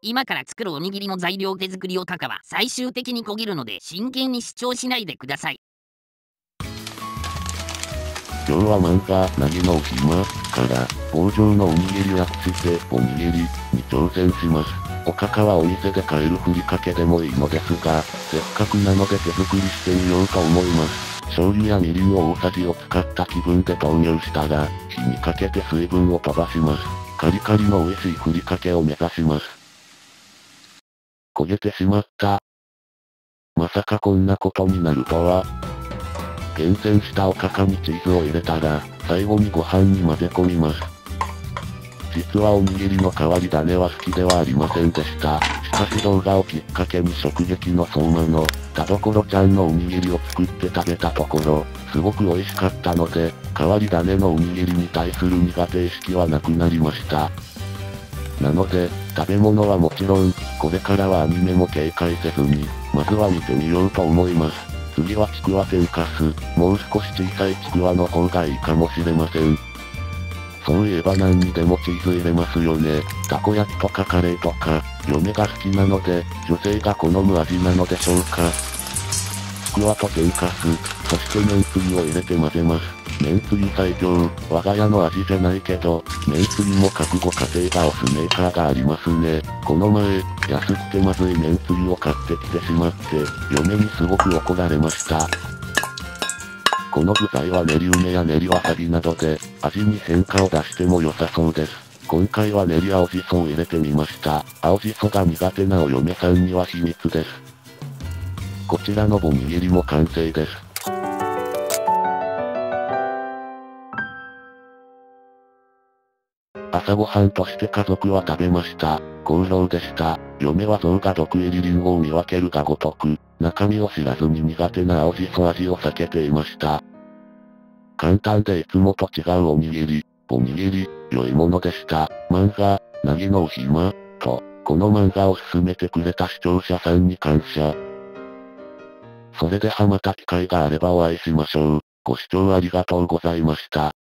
今から作るおにぎりの材料手作りおたかは最終的にこぎるので真剣に視聴しないでください。 今日は漫画、凪のおひまから棒状のおにぎり略しておにぎりに挑戦します。おかかはお店で買えるふりかけでもいいのですが、せっかくなので手作りしてみようと思います。醤油やみりんを大さじを使った気分で投入したら、火にかけて水分を飛ばします。カリカリの美味しいふりかけを目指します。焦げてしまった。まさかこんなことになるとは。厳選したおかかにチーズを入れたら、最後にご飯に混ぜ込みます。実はおにぎりの変わり種は好きではありませんでした。しかし動画をきっかけに食撃の相馬の田所ちゃんのおにぎりを作って食べたところ、すごく美味しかったので、変わり種のおにぎりに対する苦手意識はなくなりました。なので、食べ物はもちろん、これからはアニメも警戒せずに、まずは見てみようと思います。次はちくわ天かす、もう少し小さいちくわの方がいいかもしれません。そういえば何にでもチーズ入れますよね。たこ焼きとかカレーとか、嫁が好きなので、女性が好む味なのでしょうか。ちくわと天かす、そして麺つゆを入れて混ぜます。麺つゆ最強、我が家の味じゃないけど、麺つゆも各ご家庭が推すメーカーがありますね。この前、安くてまずい麺つゆを買ってきてしまって、嫁にすごく怒られました。この具材は練り梅や練りわさびなどで、味に変化を出しても良さそうです。今回は練り青じそを入れてみました。青じそが苦手なお嫁さんには秘密です。こちらのおにぎりも完成です。朝ごはんとして家族は食べました。好評でした。嫁は象が毒入りリンゴを見分けるがごとく、中身を知らずに苦手な青じそ味を避けていました。簡単でいつもと違うおにぎり、良いものでした。漫画、凪のおひま、と、この漫画を勧めてくれた視聴者さんに感謝。それではまた機会があればお会いしましょう。ご視聴ありがとうございました。